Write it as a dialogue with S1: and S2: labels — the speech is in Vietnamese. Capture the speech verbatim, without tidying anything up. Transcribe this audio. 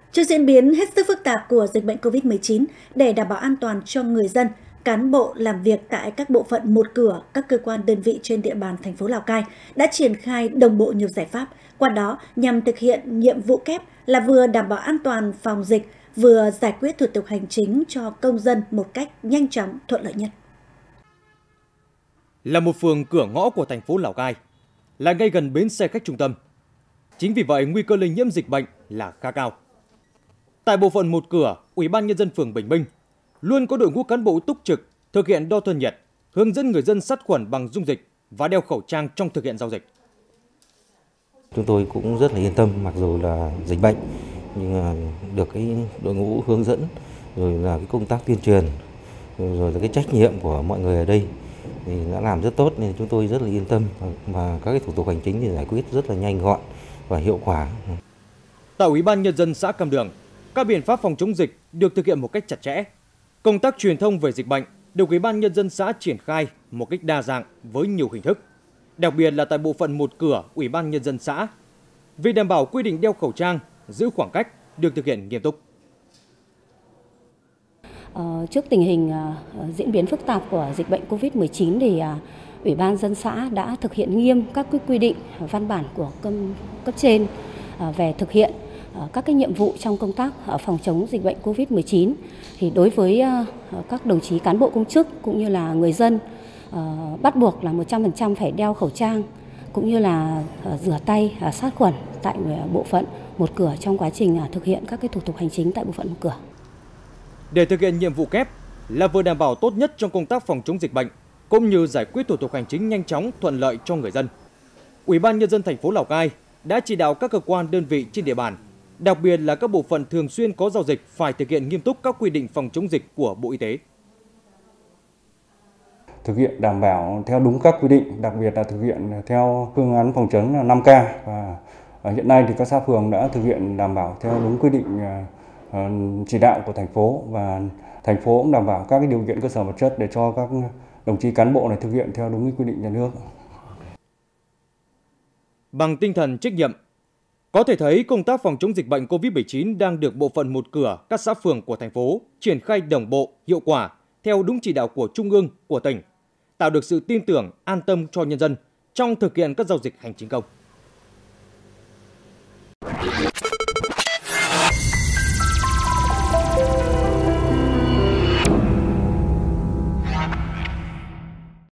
S1: Trước diễn biến hết sức phức tạp của dịch bệnh Covid mười chín, để đảm bảo an toàn cho người dân, cán bộ làm việc tại các bộ phận một cửa, các cơ quan đơn vị trên địa bàn thành phố Lào Cai đã triển khai đồng bộ nhiều giải pháp, qua đó nhằm thực hiện nhiệm vụ kép là vừa đảm bảo an toàn phòng dịch, vừa giải quyết thủ tục hành chính cho công dân một cách nhanh chóng, thuận lợi nhất.
S2: Là một phường cửa ngõ của thành phố Lào Cai, là ngay gần bến xe khách trung tâm. Chính vì vậy, nguy cơ lây nhiễm dịch bệnh là khá cao. Tại bộ phận một cửa, Ủy ban Nhân dân phường Bình Minh luôn có đội ngũ cán bộ túc trực thực hiện đo thân nhiệt, hướng dẫn người dân sát khuẩn bằng dung dịch và đeo khẩu trang trong thực hiện giao dịch.
S3: Chúng tôi cũng rất là yên tâm, mặc dù là dịch bệnh nhưng mà được cái đội ngũ hướng dẫn, rồi là cái công tác tuyên truyền, rồi là cái trách nhiệm của mọi người ở đây thì đã làm rất tốt, nên chúng tôi rất là yên tâm, và các cái thủ tục hành chính thì giải quyết rất là nhanh gọn và hiệu quả.
S2: Tại Ủy ban Nhân dân xã Cam Đường, các biện pháp phòng chống dịch được thực hiện một cách chặt chẽ. Công tác truyền thông về dịch bệnh được Ủy ban Nhân dân xã triển khai một cách đa dạng với nhiều hình thức. Đặc biệt là tại bộ phận một cửa Ủy ban Nhân dân xã, việc đảm bảo quy định đeo khẩu trang, giữ khoảng cách được thực hiện nghiêm túc.
S4: Ờ, trước tình hình uh, diễn biến phức tạp của dịch bệnh Covid mười chín thì uh, Ủy ban dân xã đã thực hiện nghiêm các quy định văn bản của cấp, cấp trên uh, về thực hiện uh, các cái nhiệm vụ trong công tác uh, phòng chống dịch bệnh Covid mười chín. Thì đối với uh, các đồng chí cán bộ công chức cũng như là người dân uh, bắt buộc là một trăm phần trăm phải đeo khẩu trang, cũng như là uh, rửa tay, uh, sát khuẩn tại uh, bộ phận một cửa trong quá trình uh, thực hiện các cái thủ tục hành chính tại bộ phận một cửa.
S2: Để thực hiện nhiệm vụ kép là vừa đảm bảo tốt nhất trong công tác phòng chống dịch bệnh, cũng như giải quyết thủ tục hành chính nhanh chóng, thuận lợi cho người dân, Ủy ban Nhân dân thành phố Lào Cai đã chỉ đạo các cơ quan đơn vị trên địa bàn, đặc biệt là các bộ phận thường xuyên có giao dịch phải thực hiện nghiêm túc các quy định phòng chống dịch của Bộ Y tế.
S5: Thực hiện đảm bảo theo đúng các quy định, đặc biệt là thực hiện theo phương án phòng chống năm K, và hiện nay thì các xã phường đã thực hiện đảm bảo theo đúng quy định chỉ đạo của thành phố, và thành phố cũng đảm bảo các cái điều kiện cơ sở vật chất để cho các đồng chí cán bộ này thực hiện theo đúng quy định nhà nước.
S2: Bằng tinh thần trách nhiệm, có thể thấy công tác phòng chống dịch bệnh Covid mười chín đang được bộ phận một cửa các xã phường của thành phố triển khai đồng bộ, hiệu quả theo đúng chỉ đạo của Trung ương, của tỉnh, tạo được sự tin tưởng, an tâm cho nhân dân trong thực hiện các giao dịch hành chính công.